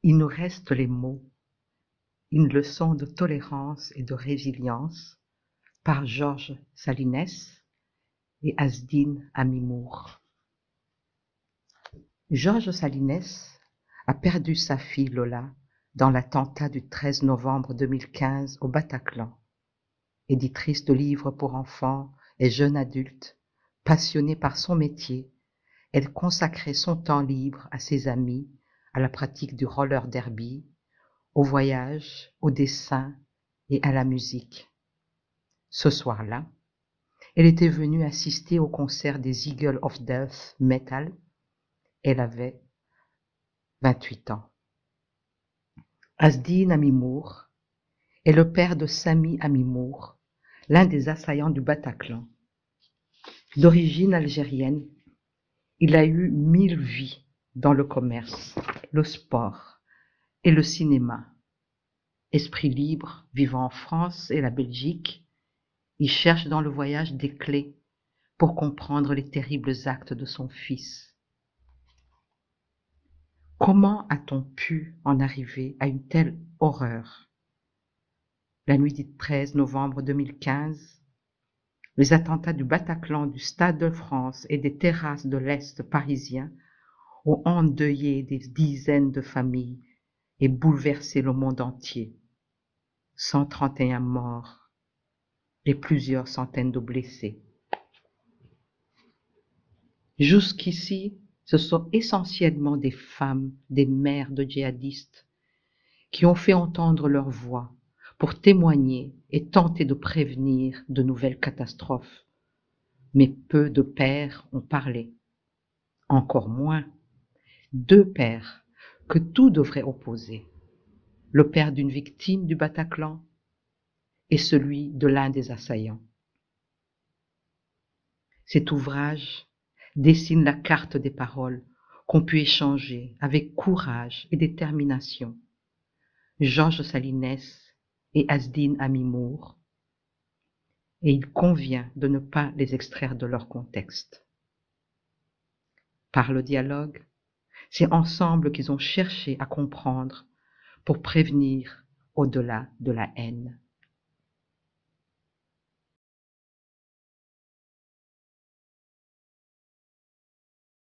Il nous reste les mots, une leçon de tolérance et de résilience par Georges Salines et Asdine Amimour. Georges Salines a perdu sa fille Lola dans l'attentat du 13 novembre 2015 au Bataclan. Éditrice de livres pour enfants et jeunes adultes, passionnée par son métier, elle consacrait son temps libre à ses amis, à la pratique du roller derby, au voyage, au dessin et à la musique. Ce soir-là, elle était venue assister au concert des Eagles of Death Metal. Elle avait 28 ans. Asdine Amimour est le père de Sami Amimour, l'un des assaillants du Bataclan. D'origine algérienne, il a eu 1000 vies dans le commerce, le sport et le cinéma. Esprit libre, vivant en France et la Belgique, il cherche dans le voyage des clés pour comprendre les terribles actes de son fils. Comment a-t-on pu en arriver à une telle horreur? La nuit du 13 novembre 2015, les attentats du Bataclan, du Stade de France et des terrasses de l'Est parisien ont endeuillé des dizaines de familles et bouleversé le monde entier. 131 morts et plusieurs centaines de blessés. Jusqu'ici, ce sont essentiellement des femmes, des mères de djihadistes qui ont fait entendre leur voix pour témoigner et tenter de prévenir de nouvelles catastrophes. Mais peu de pères ont parlé. Encore moins 2 pères que tout devrait opposer. Le père d'une victime du Bataclan et celui de l'un des assaillants. Cet ouvrage dessine la carte des paroles qu'ont pu échanger avec courage et détermination Georges Salines et Asdine Amimour, et il convient de ne pas les extraire de leur contexte. Par le dialogue, c'est ensemble qu'ils ont cherché à comprendre pour prévenir au-delà de la haine.